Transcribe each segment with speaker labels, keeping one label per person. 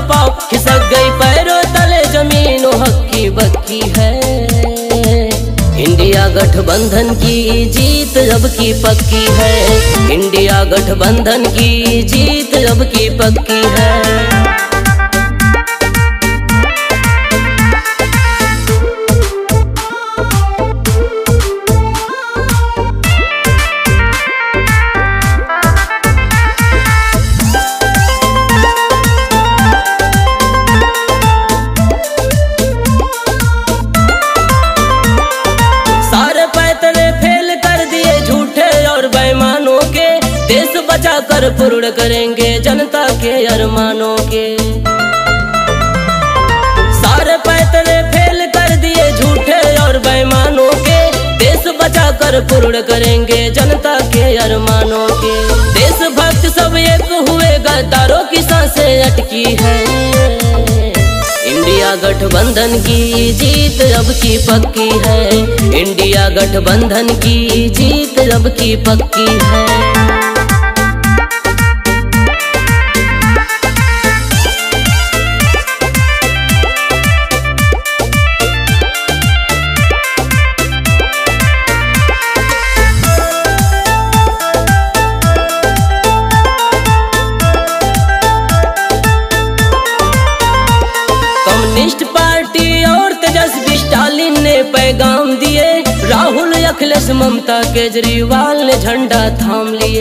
Speaker 1: पाँव, खिसक गई पैरों तले जमीन हक्की बक्की है। इंडिया गठबंधन की जीत अब की पक्की है। इंडिया गठबंधन की जीत अब की पक्की है। कर पूर्ण करेंगे जनता के अरमानों के। सारे पैतरे फेल कर दिए झूठे और बेईमानों के। देश बचा कर पूर्ण करेंगे जनता के अरमानों के। देशभक्त सब एक हुए, गद्दारों की सांसें अटकी है। इंडिया गठबंधन की जीत अब की पक्की है। इंडिया गठबंधन की जीत अब की पक्की है। कम्युनिस्ट पार्टी और तेजस्वी स्टालिन ने पैगाम दिए। राहुल अखिलेश ममता केजरीवाल ने झंडा थाम लिए।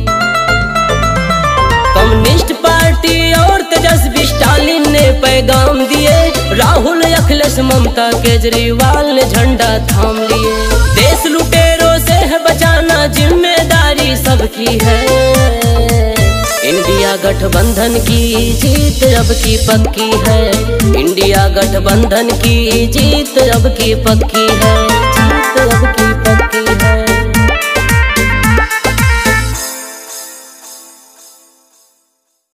Speaker 1: कम्युनिस्ट पार्टी और तेजस्वी स्टालिन ने पैगाम दिए। राहुल अखिलेश ममता केजरीवाल ने झंडा थाम लिए। देश लुटेरों से है बचाना जिम्मेदारी सबकी है। इंडिया गठबंधन की जीत अब की पक्की है। इंडिया गठबंधन की जीत अब की पक्की है। जीत अब की पक्की